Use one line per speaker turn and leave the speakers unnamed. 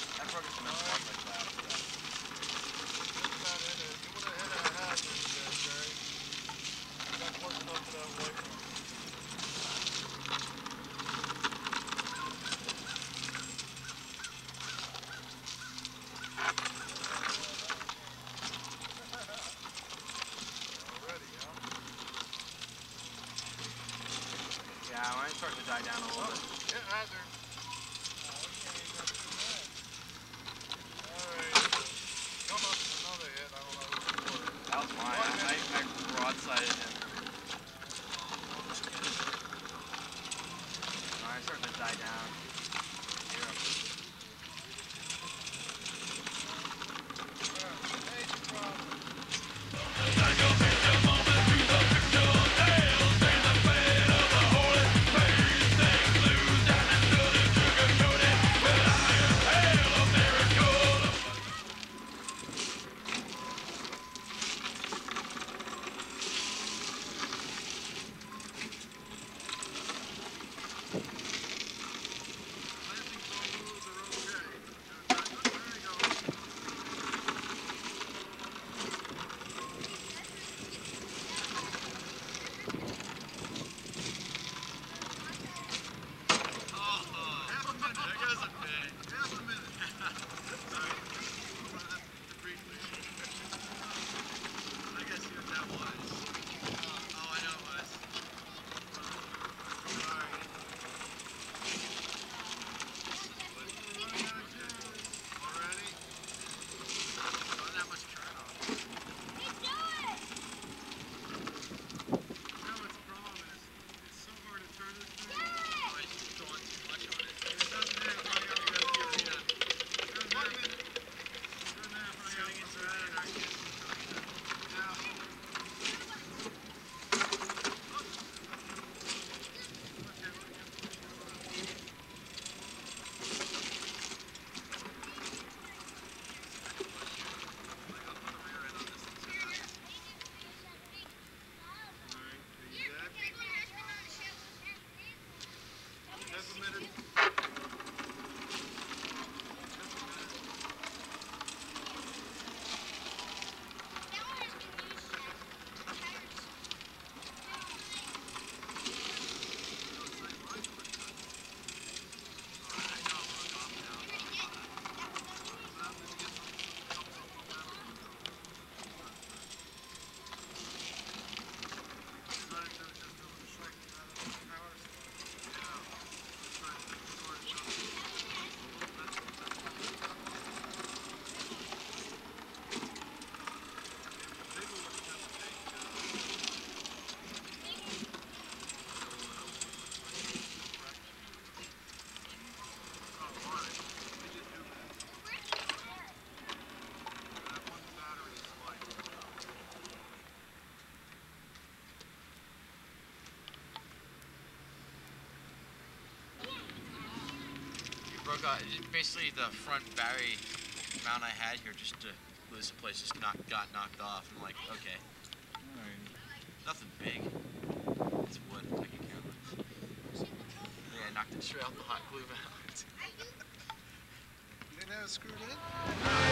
That broke some like that.
Got in it. You would have hit a hazard there, Jerry. You got close enough to that white one. Already, huh?
Yeah, when it's starting to die down a little bit.
Hit hazard. Come up with another hit. I don't know who it was.
That was mine. I broadsided him. Alright, it's starting to die down.
Major problem.
Basically the front battery mount I had here just to lose the place just got knocked off. I'm like, okay. Nothing big. It's wood, I can care less. Yeah, I knocked it straight out the hot glue mount.
You didn't have it screwed in?